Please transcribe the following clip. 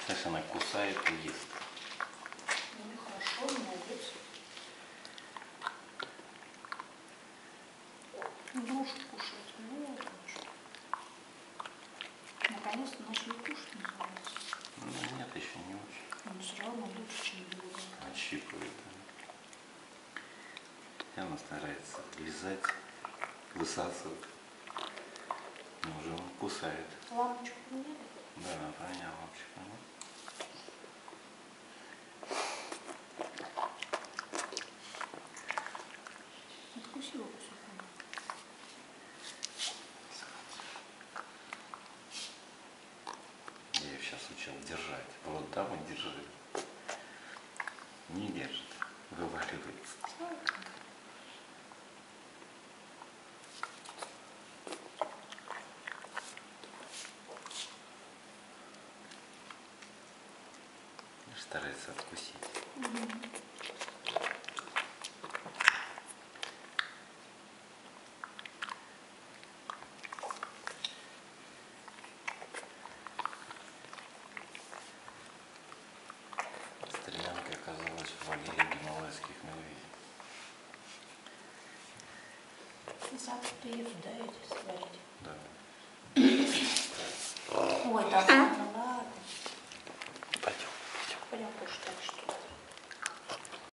Сейчас она кусает и ест. Ну, хорошо, молодец. Игрушку кушает. Вот он что. Наконец-то начали кушать, называется. Ну, нет, еще не очень. Но все равно лучше, чем было. Отщипывает. И она старается лизать, высасывать. Но уже он кусает. Лампочку поменяли? Да, понял, вообще понял. Откусила кусок. Я ее сейчас учил держать. Вот там он держит. Не держит. Вываливается. Старается откусить. Стремянка оказалась в вольере гималайских медведей. И завтра приеду, да, эти сварить? Да. Ой, так ладно.